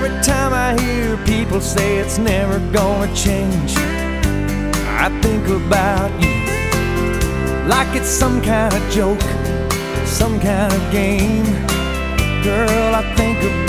every time I hear people say it's never gonna change, I think about you like it's some kind of joke, some kind of game. Girl, I think about